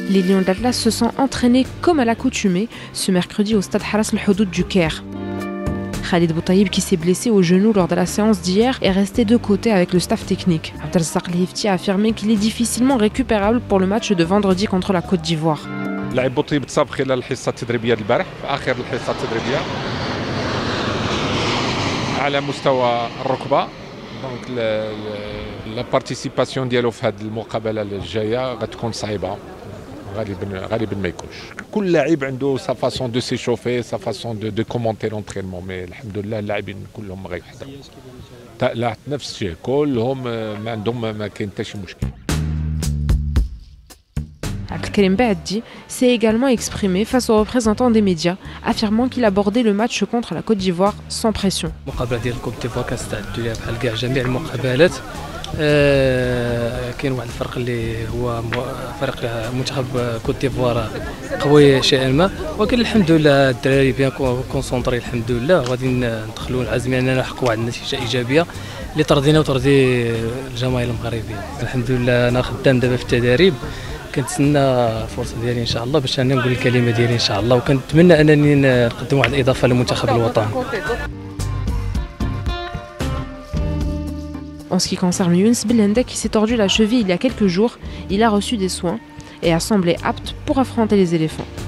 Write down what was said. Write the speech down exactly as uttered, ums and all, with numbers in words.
Les Lions de l'Atlas se sont entraînés comme à l'accoutumée ce mercredi au stade Haras El Houdoud du Caire. Khalid Boutaïb, qui s'est blessé au genou lors de la séance d'hier, est resté de côté avec le staff technique. Abdelrazak Lhifti a affirmé qu'il est difficilement récupérable pour le match de vendredi contre la Côte d'Ivoire. لاعب بوطيب تصاب خلال الحصه التدريبيه البارح في اخر الحصه التدريبيه على مستوى الركبه. دونك لا بارتيسيباسيون ديالو في هذه المقابله الجايه غتكون صعيبه غالبا غالبا ما يكونش. كل لاعب عنده سا فاسون دو سيشوفي سا فاسون دو دو كومونتي لونترينمون مي الحمد لله اللاعبين كلهم غيحضروا. لا نفس الشيء كلهم ما عندهم ما كاين حتى شي مشكل. Abdelkarim Baaddi s'est également exprimé face aux représentants des médias, affirmant qu'il abordait le match contre la Côte d'Ivoire sans pression. المقابله ديال الكوت ديفوار كنستعدوا ليها بحال كاع جميع المقابلات. كاين واحد الفرق اللي هو فريق منتخب كوت ديفوار قوي شيئا ما، ولكن الحمد لله الدراري بيان كونسونطري الحمد لله، وغادي ندخلوا عازمين اننا نحققوا واحد النتيجه ايجابيه اللي ترضينا وترضي الجماهير المغربيه. الحمد لله انا خدام دابا في التدريب، كنتسنى الفرصه ديالي ان شاء الله باش انا نقول الكلمه ديالي ان شاء الله، وكنتمنى انني نقدم واحد الاضافه للمنتخب الوطني. En ce qui concerne Younes Belhanda, qui s'est tordu la cheville il y a quelques jours, il a reçu des soins et a semblé apte pour affronter les éléphants.